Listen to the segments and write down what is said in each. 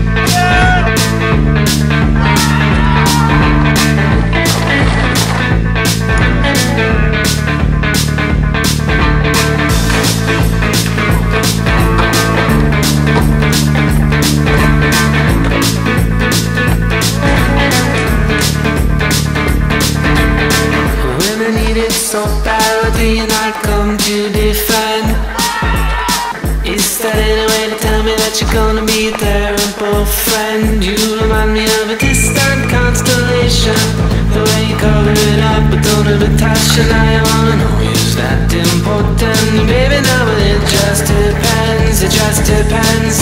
So badly and I'd come to defend. Is that any way to tell me that you're gonna be there and friend? You remind me of a distant constellation, the way you cover it up but don't have attachment. I wanna know, is that important? Baby, no, but it just depends, it just depends.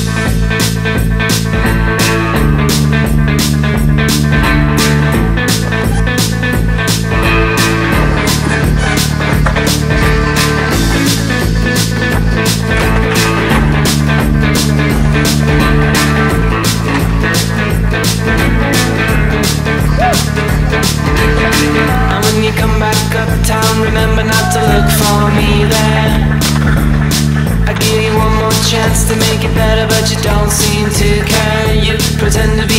And when you come back uptown, remember not to look for me there. I give you one more chance to make it better, but you don't seem to care. You pretend to be